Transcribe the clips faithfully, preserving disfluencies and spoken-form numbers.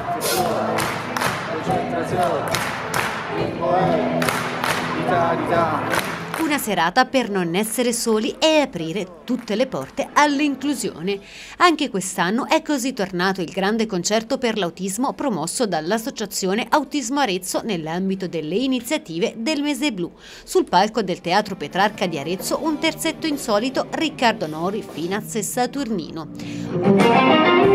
sessione, concentrazione, ritmo è vitalità. Una serata per non essere soli e aprire tutte le porte all'inclusione. Anche quest'anno è così tornato il grande concerto per l'autismo promosso dall'Associazione Autismo Arezzo nell'ambito delle iniziative del Mese Blu. Sul palco del Teatro Petrarca di Arezzo un terzetto insolito, Riccardo Nori, Finaz e Saturnino.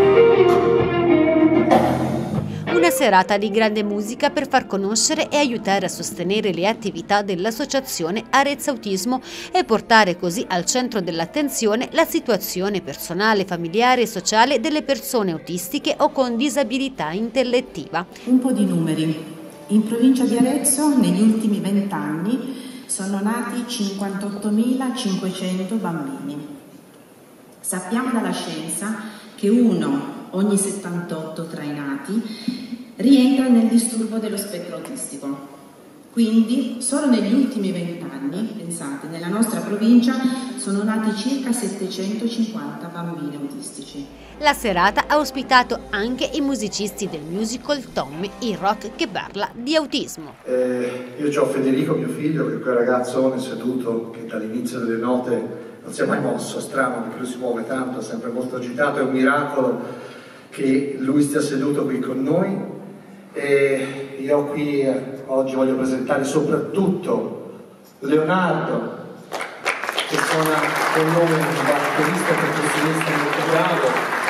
Una serata di grande musica per far conoscere e aiutare a sostenere le attività dell'Associazione Arezzo Autismo e portare così al centro dell'attenzione la situazione personale, familiare e sociale delle persone autistiche o con disabilità intellettiva. Un po' di numeri. In provincia di Arezzo negli ultimi vent'anni sono nati cinquantottomilacinquecento bambini. Sappiamo dalla scienza che uno ogni settantotto tra i nati rientra nel disturbo dello spettro autistico. Quindi solo negli ultimi vent'anni, pensate, nella nostra provincia sono nati circa settecentocinquanta bambini autistici. La serata ha ospitato anche i musicisti del musical Tommy, il rock che parla di autismo. Eh, io ho Federico, mio figlio, che è quel ragazzone seduto che dall'inizio delle note non si è mai mosso, è strano perché lui si muove tanto, è sempre molto agitato, è un miracolo che lui stia seduto qui con noi. E io qui eh, oggi voglio presentare soprattutto Leonardo, che suona con noi un batterista e percussionista molto bravo.